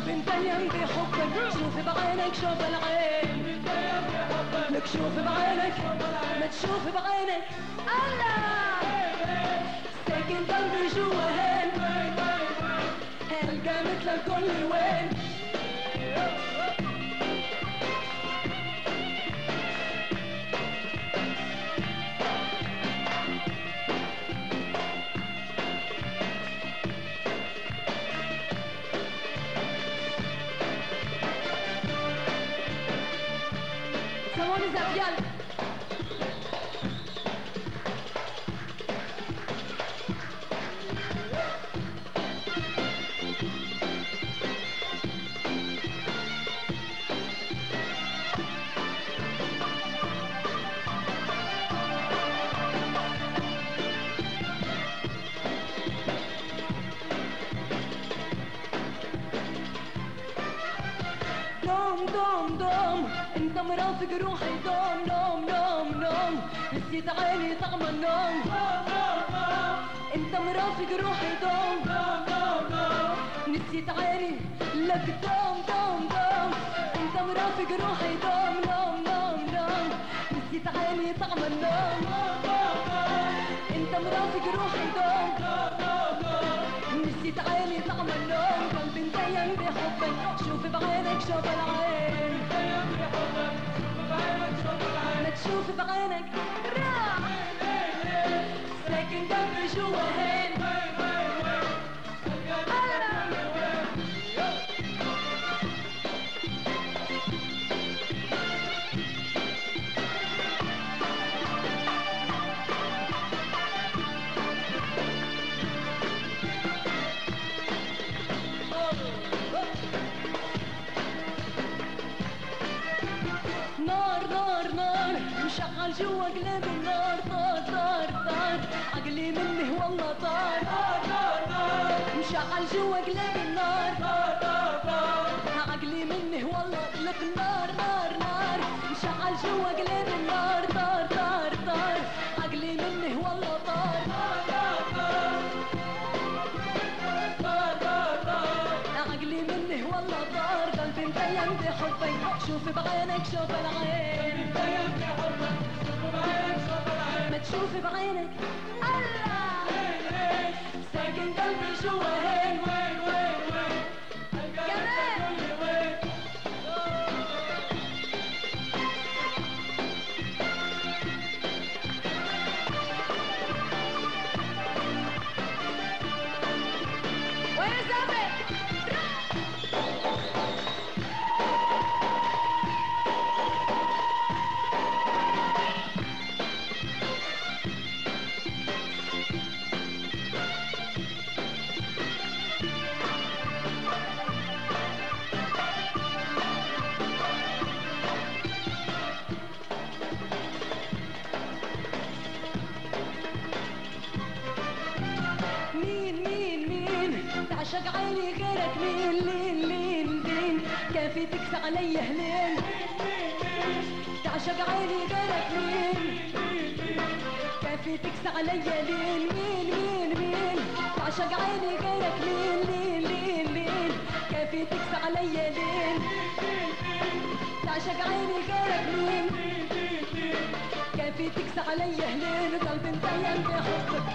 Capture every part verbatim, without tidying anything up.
قلبي متيم بحبك، شوف بعينك شوف العين، لك شوف بعينك ما تشوف بعينك. الله ساكن قلبي جوا هين، هلقى مثل الكل وين. سموني زفيان دوم دوم دوم انت مرافق روحي، دوم نوم نوم نوم نسيت عيني طعم النوم. انت مرافق روحي، دوم دوم دوم دوم نسيت عيني لك، دوم دوم دوم انت مرافق روحي، دوم نوم نوم نوم نسيت عيني طعم النوم. انت مرافق روحي، دوم دوم دوم نسيت عيني طعم النوم. قلبي متيم بحبك، شوف بعينك شوف العين، ما تشوف بعينك راح ساكن قلبي جوا هين. نار نار نار مشعل جوا قلبي النار، طار طار طار عقلي منه والله طار. نار نار نار مشعل جوا قلبي النار، طار طار طار عقلي منه والله لك. نار نار نار مشعل جوا قلبي النار، طار طار طار عقلي منه والله طار. طار طار طار عقلي منه والله طار. قلبي متيم بحبك، شوف بعينك شوف العين، ما تشوف بعينك. الله ساكن قلبي جوا هين، وين وين وين كمان وين زابط. مين مين مين تعشق عيني غيرك، مين لين لين لين كافي تكسى علي هلين. تعشق عيني غيرك، مين كافي تكسى علي لين. مين مين مين تعشق عيني غيرك، مين لين لين لين كافي تكسى علي لين. تعشق عيني غيرك، مين كافي تكسى علي هلين. قلبي متيم بحبك،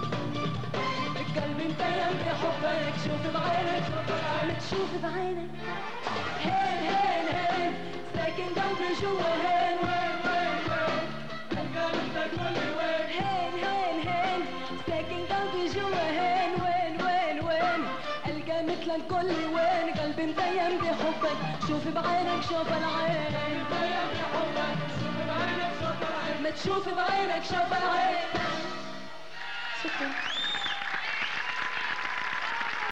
قلبي متيم بحبك، شوف بعينك ما تشوف بعينك. هين هين هين ساكن قلبي جوا هين، وين وين وين القى مثل الكل وين. هين هين هين ساكن قلبي جوا هين، وين وين وين القى مثل الكل وين. قلبي متيم بحبك، شوف بعينك شوف العين، متيم بحبك شوف بعينك شوف العين، ما تشوف بعينك شوف العين. شكرا.